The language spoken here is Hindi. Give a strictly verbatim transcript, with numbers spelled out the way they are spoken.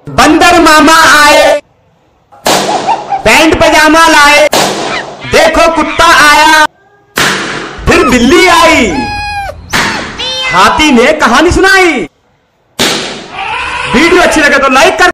बंदर मामा आए, पैंट पजामा लाए, देखो कुत्ता आया, फिर बिल्ली आई, हाथी ने कहानी सुनाई। वीडियो अच्छी लगे तो लाइक कर